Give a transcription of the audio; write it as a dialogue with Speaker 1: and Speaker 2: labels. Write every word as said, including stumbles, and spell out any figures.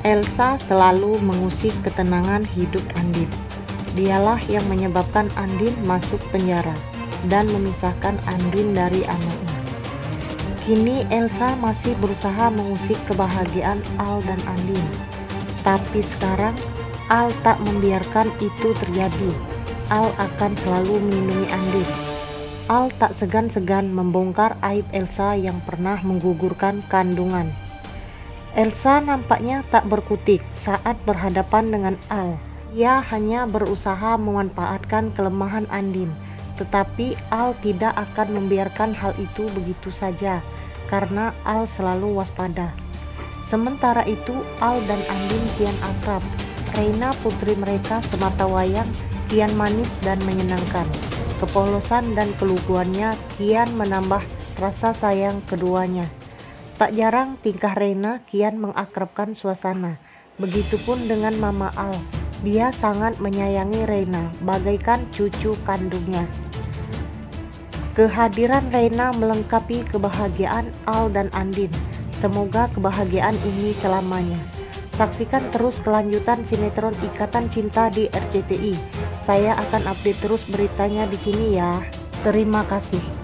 Speaker 1: Elsa selalu mengusik ketenangan hidup Andin. Dialah yang menyebabkan Andin masuk penjara dan memisahkan Andin dari anaknya. Kini Elsa masih berusaha mengusik kebahagiaan Al dan Andin. Tapi sekarang Al tak membiarkan itu terjadi. Al akan selalu melindungi Andin. Al tak segan-segan membongkar aib Elsa yang pernah menggugurkan kandungan. Elsa nampaknya tak berkutik saat berhadapan dengan Al. Ia hanya berusaha memanfaatkan kelemahan Andin, tetapi Al tidak akan membiarkan hal itu begitu saja karena Al selalu waspada. Sementara itu Al dan Andin kian akrab. Reina, putri mereka sematawayang, kian manis dan menyenangkan. Kepolosan dan keluguannya kian menambah rasa sayang keduanya. Tak jarang tingkah Reina kian mengakrabkan suasana. Begitupun dengan Mama Al. Dia sangat menyayangi Reina, bagaikan cucu kandungnya. Kehadiran Reina melengkapi kebahagiaan Al dan Andin. Semoga kebahagiaan ini selamanya. Saksikan terus kelanjutan sinetron Ikatan Cinta di R C T I. Saya akan update terus beritanya di sini ya. Terima kasih.